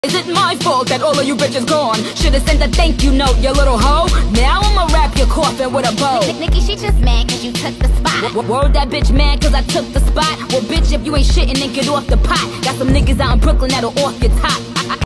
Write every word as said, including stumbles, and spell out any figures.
Is it my fault that all of you bitches gone? Should've sent a thank you note, you little hoe. Now I'ma wrap your coffin with a bow. Nikki, she just mad cause you took the spot. W Word that bitch mad cause I took the spot. Well bitch, if you ain't shitting then get off the pot. Got some niggas out in Brooklyn that'll off your top.